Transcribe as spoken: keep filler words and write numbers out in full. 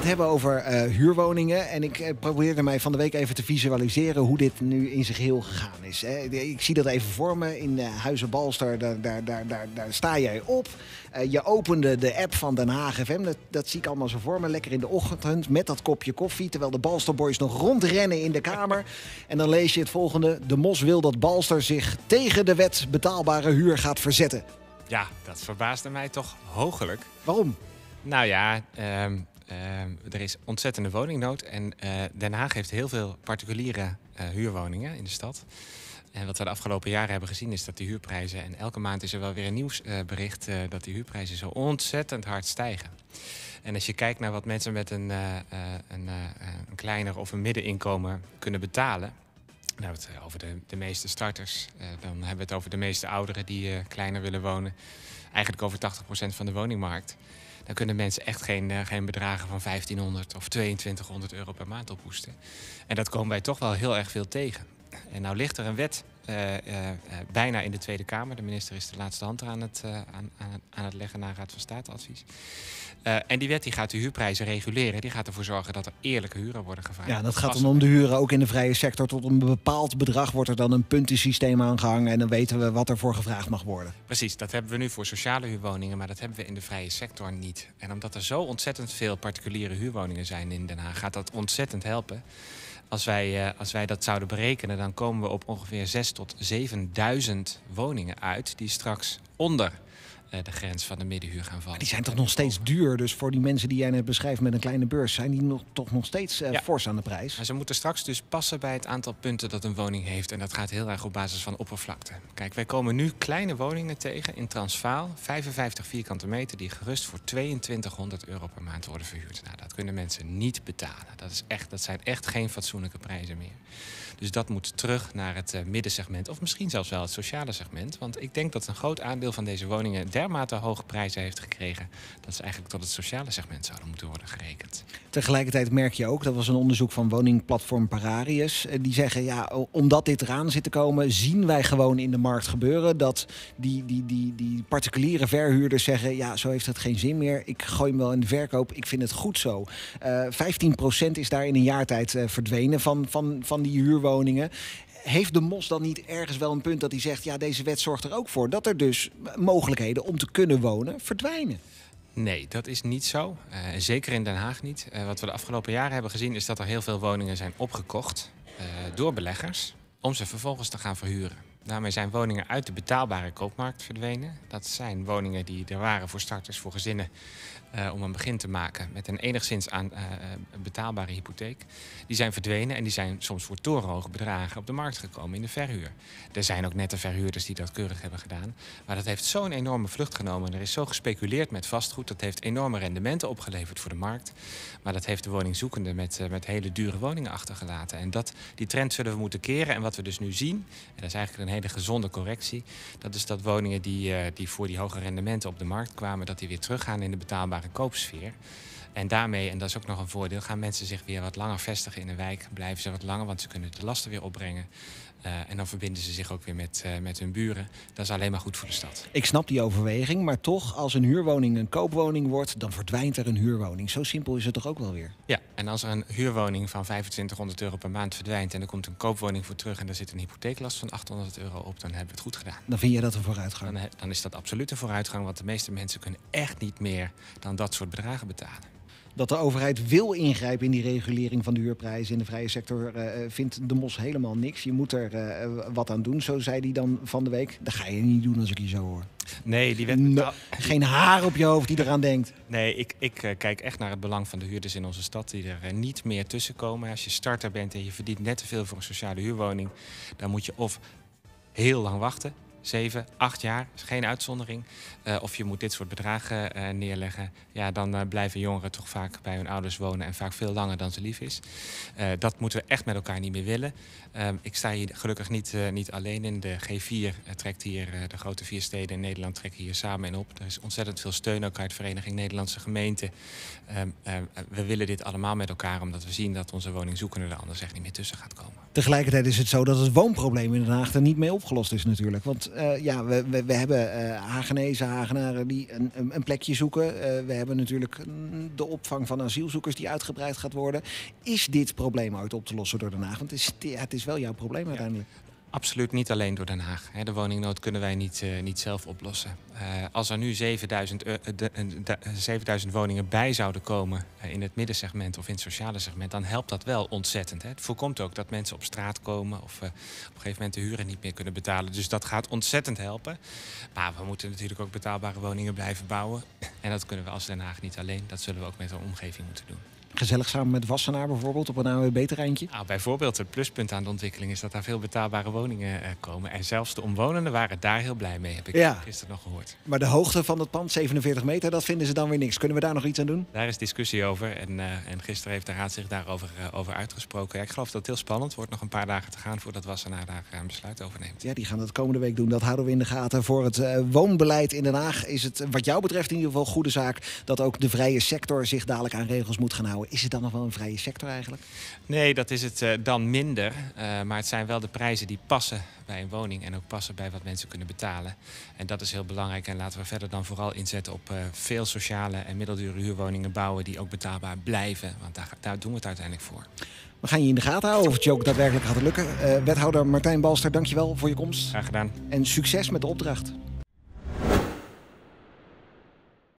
het hebben over uh, huurwoningen. En ik uh, probeerde mij van de week even te visualiseren hoe dit nu in zijn geheel gegaan is. Hè. Ik zie dat even voor me in uh, Huizen Balster. Daar, daar, daar, daar, daar sta jij op. Uh, je opende de app van Den Haag F M. Dat, dat zie ik allemaal zo voor me. Lekker in de ochtend met dat kopje koffie. Terwijl de Balster Boys nog rondrennen in de kamer. En dan lees je het volgende. De Mos wil dat Balster zich tegen de wet betaalbare huur gaat verzetten. Ja, dat verbaasde mij toch hoogelijk. Waarom? Nou ja, uh, uh, er is ontzettende woningnood. En uh, Den Haag heeft heel veel particuliere uh, huurwoningen in de stad. En wat we de afgelopen jaren hebben gezien is dat die huurprijzen... en elke maand is er wel weer een nieuwsbericht uh, dat die huurprijzen zo ontzettend hard stijgen. En als je kijkt naar wat mensen met een, uh, uh, een, uh, een kleiner of een middeninkomen kunnen betalen... Dan hebben we het over de, de meeste starters. Uh, dan hebben we het over de meeste ouderen die uh, kleiner willen wonen. Eigenlijk over tachtig procent van de woningmarkt. Dan kunnen mensen echt geen, uh, geen bedragen van vijftienhonderd of tweeëntwintighonderd euro per maand ophoesten. En dat komen wij toch wel heel erg veel tegen. En nou ligt er een wet uh, uh, uh, bijna in de Tweede Kamer. De minister is de laatste hand er aan het, uh, aan, aan het leggen naar Raad van State-advies. Uh, en die wet die gaat de huurprijzen reguleren. Die gaat ervoor zorgen dat er eerlijke huren worden gevraagd. Ja, dat gaat dan om de huren ook in de vrije sector. Tot een bepaald bedrag wordt er dan een puntensysteem aangehangen. En dan weten we wat er voor gevraagd mag worden. Precies, dat hebben we nu voor sociale huurwoningen. Maar dat hebben we in de vrije sector niet. En omdat er zo ontzettend veel particuliere huurwoningen zijn in Den Haag... gaat dat ontzettend helpen. Als wij, uh, als wij dat zouden berekenen, dan komen we op ongeveer zes tot zevenduizend woningen uit... die straks onder uh, de grens van de middenhuur gaan vallen. Maar die zijn toch nog steeds duur? Dus voor die mensen die jij net beschrijft met een kleine beurs... zijn die nog, toch nog steeds uh, ja. fors aan de prijs? En ze moeten straks dus passen bij het aantal punten dat een woning heeft. En dat gaat heel erg op basis van oppervlakte. Kijk, wij komen nu kleine woningen tegen in Transvaal. vijfenvijftig vierkante meter die gerust voor tweeëntwintighonderd euro per maand worden verhuurd. Nou, dat kunnen mensen niet betalen. Dat, is echt, dat zijn echt geen fatsoenlijke prijzen meer. Dus dat moet terug naar het uh, middensegment. Of misschien zelfs wel het sociale segment. Want ik denk dat een groot aandeel van deze woningen dermate hoge prijzen heeft gekregen... dat ze eigenlijk tot het sociale segment zouden moeten worden gerekend. Tegelijkertijd merk je ook, dat was een onderzoek van woningplatform Pararius. Die zeggen, ja, omdat dit eraan zit te komen, zien wij gewoon in de markt gebeuren... dat die, die, die, die particuliere verhuurders zeggen, ja, zo heeft het geen zin meer. Ik gooi hem wel in de verkoop, ik vind het goed zo. Uh, vijftien procent is daar in een jaar tijd uh, verdwenen van, van, van die huurwoningen. Heeft de Mos dan niet ergens wel een punt dat hij zegt... ja, deze wet zorgt er ook voor dat er dus mogelijkheden om te kunnen wonen verdwijnen? Nee, dat is niet zo. Uh, zeker in Den Haag niet. Uh, wat we de afgelopen jaren hebben gezien... is dat er heel veel woningen zijn opgekocht uh, door beleggers... om ze vervolgens te gaan verhuren. Daarmee zijn woningen uit de betaalbare koopmarkt verdwenen. Dat zijn woningen die er waren voor starters, voor gezinnen... Uh, om een begin te maken met een enigszins aan, uh, betaalbare hypotheek. Die zijn verdwenen en die zijn soms voor torenhoge bedragen op de markt gekomen in de verhuur. Er zijn ook nette verhuurders die dat keurig hebben gedaan. Maar dat heeft zo'n enorme vlucht genomen. En er is zo gespeculeerd met vastgoed. Dat heeft enorme rendementen opgeleverd voor de markt. Maar dat heeft de woningzoekende met, uh, met hele dure woningen achtergelaten. En dat, die trend zullen we moeten keren. En wat we dus nu zien, en dat is eigenlijk een hele gezonde correctie... dat is dat woningen die, uh, die voor die hoge rendementen op de markt kwamen... dat die weer teruggaan in de betaalbare koopsfeer. En daarmee, en dat is ook nog een voordeel... gaan mensen zich weer wat langer vestigen in een wijk. Blijven ze wat langer, want ze kunnen de lasten weer opbrengen. Uh, en dan verbinden ze zich ook weer met, uh, met hun buren. Dat is alleen maar goed voor de stad. Ik snap die overweging, maar toch, als een huurwoning een koopwoning wordt... dan verdwijnt er een huurwoning. Zo simpel is het toch ook wel weer? Ja, en als er een huurwoning van vijfentwintighonderd euro per maand verdwijnt... en er komt een koopwoning voor terug en er zit een hypotheeklast van achthonderd euro op... dan hebben we het goed gedaan. Dan vind je dat een vooruitgang? Dan, dan is dat absoluut een vooruitgang, want de meeste mensen kunnen echt niet meer... dan dat soort bedragen betalen. Dat de overheid wil ingrijpen in die regulering van de huurprijzen in de vrije sector... Uh, vindt de Mos helemaal niks. Je moet er uh, wat aan doen, zo zei hij dan van de week. Dat ga je niet doen als ik je zo hoor. Nee, die wet... no, geen haar op je hoofd die eraan denkt. Nee, ik, ik uh, kijk echt naar het belang van de huurders in onze stad... die er uh, niet meer tussenkomen. Als je starter bent en je verdient net te veel voor een sociale huurwoning... dan moet je of heel lang wachten... Zeven, acht jaar, is geen uitzondering. Uh, of je moet dit soort bedragen uh, neerleggen. Ja, dan uh, blijven jongeren toch vaak bij hun ouders wonen... en vaak veel langer dan ze lief is. Uh, dat moeten we echt met elkaar niet meer willen. Uh, ik sta hier gelukkig niet, uh, niet alleen in. De G vier uh, trekt hier, uh, de grote vier steden in Nederland trekken hier samen in op. Er is ontzettend veel steun ook uit Vereniging Nederlandse Gemeenten. Uh, uh, we willen dit allemaal met elkaar... omdat we zien dat onze woningzoekende er anders echt niet meer tussen gaat komen. Tegelijkertijd is het zo dat het woonprobleem in Den Haag er niet mee opgelost is natuurlijk. Want Uh, ja, we, we, we hebben uh, Hagenezen, Hagenaren die een, een, een plekje zoeken. Uh, we hebben natuurlijk de opvang van asielzoekers die uitgebreid gaat worden. Is dit probleem ooit op te lossen door Den Haag? Want het is, ja, het is wel jouw probleem uiteindelijk. Ja. Absoluut niet alleen door Den Haag. De woningnood kunnen wij niet, uh, niet zelf oplossen. Uh, als er nu zevenduizend, uh, de, de, zevenduizend woningen bij zouden komen uh, in het middensegment of in het sociale segment, dan helpt dat wel ontzettend. Hè. Het voorkomt ook dat mensen op straat komen of uh, op een gegeven moment de huren niet meer kunnen betalen. Dus dat gaat ontzettend helpen. Maar we moeten natuurlijk ook betaalbare woningen blijven bouwen. En dat kunnen we als Den Haag niet alleen. Dat zullen we ook met de omgeving moeten doen. Gezellig samen met Wassenaar bijvoorbeeld op een A W B-terreintje? Nou, bijvoorbeeld het pluspunt aan de ontwikkeling is dat daar veel betaalbare woningen uh, komen. En zelfs de omwonenden waren daar heel blij mee, heb ik ja. gisteren nog gehoord. Maar de hoogte van het pand, zevenenveertig meter, dat vinden ze dan weer niks. Kunnen we daar nog iets aan doen? Daar is discussie over en, uh, en gisteren heeft de Raad zich daarover uh, over uitgesproken. Ja, ik geloof dat het heel spannend wordt. Nog een paar dagen te gaan voordat Wassenaar daar uh, een besluit over neemt. Ja, die gaan dat komende week doen. Dat houden we in de gaten. Voor het uh, woonbeleid in Den Haag is het wat jou betreft in ieder geval goede zaak dat ook de vrije sector zich dadelijk aan regels moet gaan houden. Is het dan nog wel een vrije sector eigenlijk? Nee, dat is het uh, dan minder. Uh, maar het zijn wel de prijzen die passen bij een woning en ook passen bij wat mensen kunnen betalen. En dat is heel belangrijk. En laten we verder dan vooral inzetten op uh, veel sociale en middeldure huurwoningen bouwen die ook betaalbaar blijven. Want daar, daar doen we het uiteindelijk voor. We gaan je in de gaten houden of het je ook daadwerkelijk gaat lukken. Uh, wethouder Martijn Balster, dankjewel voor je komst. Graag gedaan. En succes met de opdracht.